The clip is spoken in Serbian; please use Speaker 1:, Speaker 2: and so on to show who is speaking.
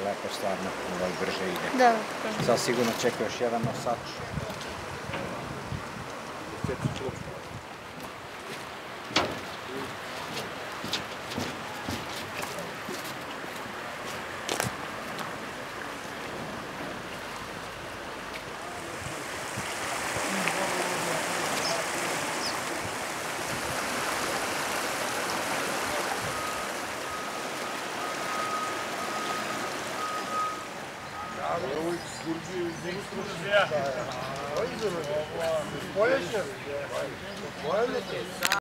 Speaker 1: lepo stvarno, brže ide.
Speaker 2: Da.
Speaker 1: Sad sigurno čeka još jedan nosač.
Speaker 3: Poljeće?